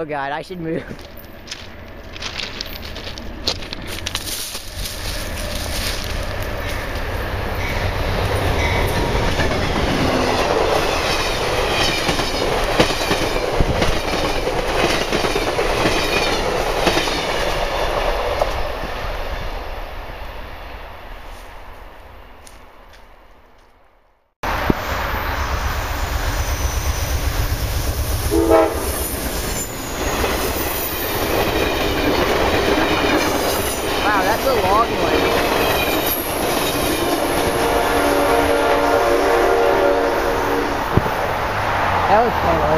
Oh god, I should move. Wow, that's a long one. That was fun.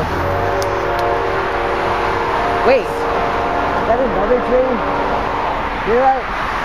Wait, is that another train? You're right.